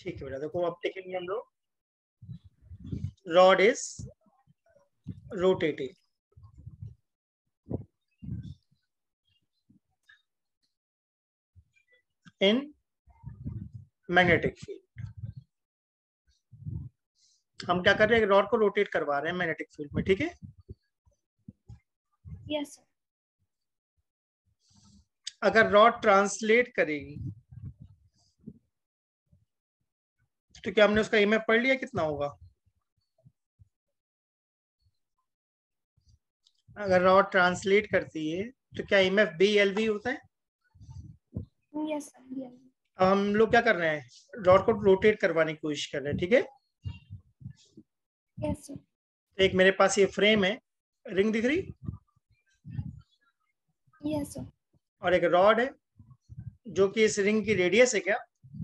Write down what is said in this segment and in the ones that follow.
ठीक है बेटा, देखो अब देखेंगे हम लोग, rod is rotating in magnetic field. हम क्या कर रहे हैं, रॉड को रोटेट करवा रहे हैं मैग्नेटिक फील्ड में, ठीक है। Yes sir. अगर रॉड ट्रांसलेट करेगी तो क्या हमने उसका ईएमएफ पढ़ लिया, कितना होगा? अगर रॉड ट्रांसलेट करती है तो क्या ईएमएफ बी एल वी होता है? Yes sir. अब हम लोग क्या कर रहे हैं, रॉड को रोटेट करवाने की कोशिश कर रहे हैं, ठीक है। Yes sir. एक मेरे पास ये फ्रेम है, रिंग दिख रही, यस सर। और एक रॉड है जो कि इस रिंग की रेडियस है क्या?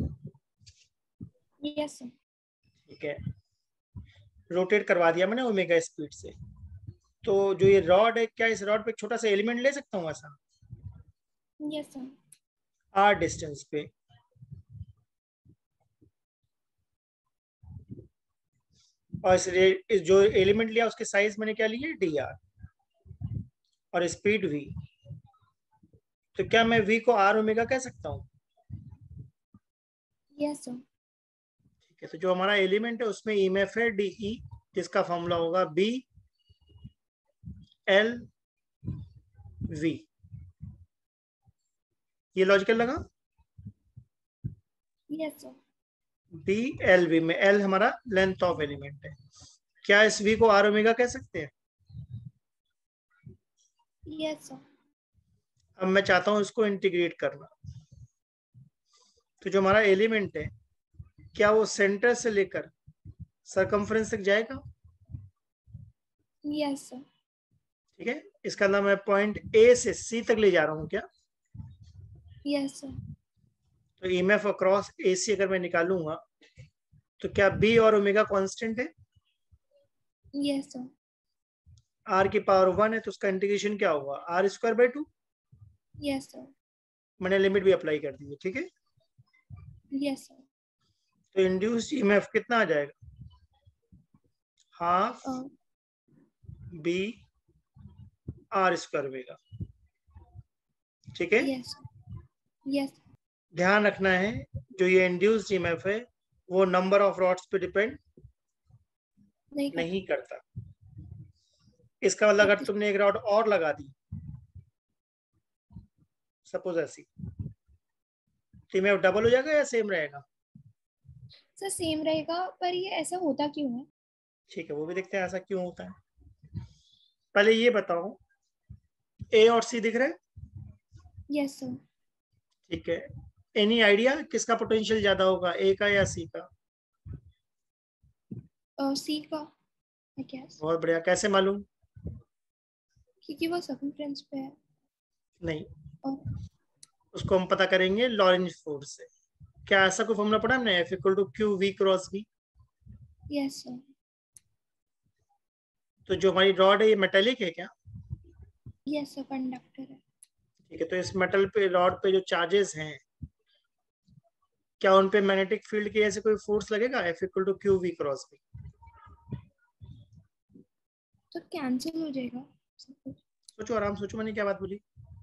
Yes sir. ठीक है, रोटेट करवा दिया मैंने ओमेगा स्पीड से। तो जो ये रॉड है, क्या इस रॉड पे एक छोटा सा एलिमेंट ले सकता हूँ ऐसा, यस सर। आर डिस्टेंस पे? और इस जो एलिमेंट लिया उसके साइज मैंने क्या लिए, डी आर, और स्पीड वी। तो क्या मैं वी को आर ओमेगा कह सकता हूँ? Yes sir. ठीक है, तो जो हमारा एलिमेंट है उसमें ईएमएफ है डीई, जिसका फॉर्मूला होगा बी एल वी। ये लॉजिकल लगा? Yes sir. B L V में एल हमारा लेंथ ऑफ एलिमेंट है। क्या इस वी को आर ओमेगा कह सकते हैं? Yes sir. अब मैं चाहता हूं इसको इंटीग्रेट करना। तो जो हमारा एलिमेंट है, क्या वो सेंटर से लेकर सरकमफ्रेंस तक जाएगा? Yes sir. ठीक है, इसका अंदर मैं पॉइंट ए से सी तक ले जा रहा हूँ क्या? Yes sir. तो ईएमएफ अक्रॉस ए सी अगर मैं निकालूंगा तो क्या बी और ओमेगा कांस्टेंट है? Yes sir. आर की पावर 1 है तो उसका इंटीग्रेशन क्या होगा, R square by 2। Yes sir. मैंने लिमिट भी अप्लाई कर दी है, ठीक है। Yes sir. तो इंड्यूस्ड ईएमएफ कितना आ जाएगा, half B R square omega, ठीक है। Yes yes. ध्यान रखना है, जो ये इंड्यूस्ड ईएमएफ है वो नंबर ऑफ रॉड्स पे डिपेंड नहीं करता। इसका मतलब अगर तुमने एक रॉड और लगा दी, सपोज ऐसी, तो ईएमएफ डबल हो जाएगा या सेम रहेगा? सर सेम रहेगा, पर ये ऐसा होता क्यों है? ठीक है, वो भी देखते हैं ऐसा क्यों होता है। पहले ये बताओ, ए और सी दिख रहे हैं? Yes sir. ठीक है, एनी आइडिया किसका पोटेंशियल ज्यादा होगा, ए का या सी का? सी का आई गेस। बहुत बढ़िया, कैसे मालूम? क्योंकि वो सर्कमफ्रेंस पे है। नहीं, और उसको हम पता करेंगे लॉरेंज फोर्स से। क्या ऐसा कोई फॉर्मूला पढ़ा हमने, F equal to Q V cross V? Yes sir. तो जो हमारी रॉड है ये मेटेलिक है क्या? यस सर, कंडक्टर है। ठीक है, तो इस मेटल पे, रॉड पे जो चार्जेस हैं, क्या उन पे मैग्नेटिक फील्ड की ऐसे कोई फोर्स लगेगा, F equal to Q V cross V? तो कैंसिल हो जाएगा सब कुछ। सोचो, आराम सोचो, मैंने क्या बात बोली।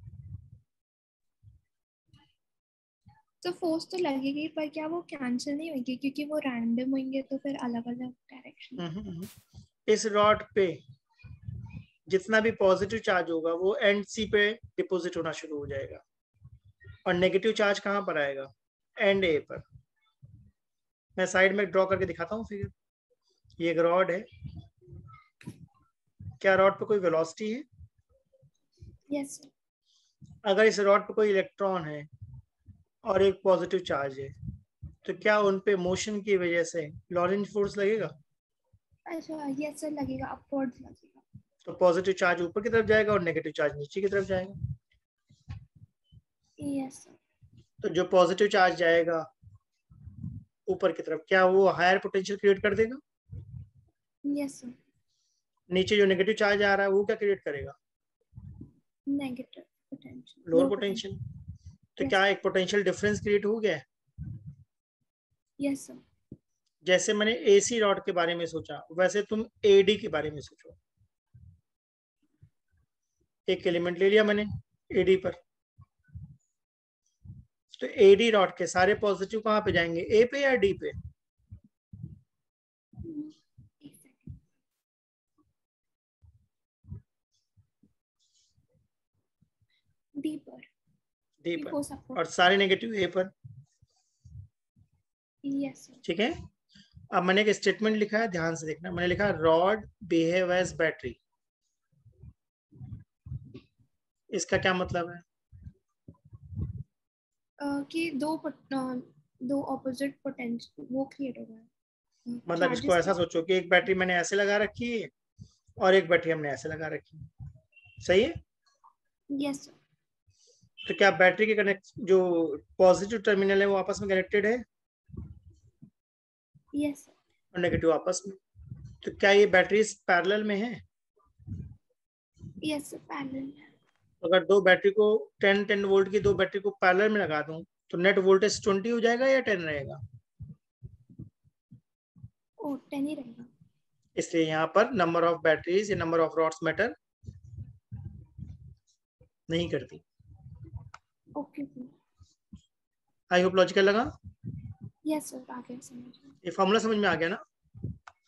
तो फोर्स तो लगेगी, पर क्या वो कैंसिल नहीं होगी? क्योंकि वो रैंडम होंगे तो फिर अलग अलग डायरेक्शन। इस रॉड पे जितना भी पॉजिटिव चार्ज होगा वो एंड सी पे डिपॉजिट होना शुरू हो जाएगा, और नेगेटिव चार्ज कहाँ पर आएगा, एंड ए पर। मैं साइड में ड्रॉ करके दिखाता हूँ फिगर। ये एक रॉड है, क्या रॉड पे कोई वेलोसिटी है? Yes sir. अगर इस रॉड पे कोई इलेक्ट्रॉन है और एक पॉजिटिव चार्ज है, तो क्या उन पे मोशन की वजह से लॉरेंज फोर्स लगेगा? अच्छा यस सर, लगेगा, अपवर्ड्स लगेगा। तो पॉजिटिव चार्ज ऊपर की तरफ जाएगा और नेगेटिव चार्ज नीचे की तरफ जाएगा। Yes sir. तो जो पॉजिटिव चार्ज जाएगा ऊपर की तरफ, क्या वो हायर पोटेंशियल क्रिएट कर देगा? Yes sir. नीचे जो नेगेटिव चार्ज आ रहा है वो क्या क्रिएट करेगा, negative potential, lower low potential. तो पोटेंशियल। क्या यस। एक पोटेंशियल डिफरेंस क्रिएट हो गया है? Yes sir. जैसे मैंने AC रॉड के बारे में सोचा, वैसे तुम AD के बारे में सोचो। एक एलिमेंट ले लिया मैंने AD पर, तो AD रॉड के सारे पॉजिटिव कहाँ पे जाएंगे, A पे या D पे? एक सेकंड। डी पर। D हो सकता पर, और सारे नेगेटिव A पर। Yes sir. ठीक है, अब मैंने एक स्टेटमेंट लिखा है, ध्यान से देखना। मैंने लिखा रॉड बिहेव एज बैटरी। इसका क्या मतलब है? कि दो ऑपोजिट पोटेंशियल वो क्रिएट हो रहा है, मतलब इसको चार्जेस ऐसा सोचो कि एक बैटरी मैंने ऐसे लगा रखी है और एक बैटरी हमने ऐसे लगा रखी है, सही है? Yes sir. तो क्या बैटरी के कनेक्ट जो पॉजिटिव टर्मिनल है वो आपस में कनेक्टेड है यस सर। और नेगेटिव आपस में? तो क्या ये बैटरीज पैरेलल में है? यस सर, पैरेलल है। अगर दो बैटरी को 10 वोल्ट की दो बैटरी को पैरेलल में लगा दूं तो नेट वोल्टेज 20 हो जाएगा या 10 रहेगा? ओ 10 ही रहेगा। इसलिए यहाँ पर नंबर ऑफ बैटरीज या नंबर ऑफ रॉड्स मैटर नहीं करती। ओके। आई होप लॉजिकल लगा। यस सर, आगे समझ। ये फॉर्मूला समझ में आ गया ना?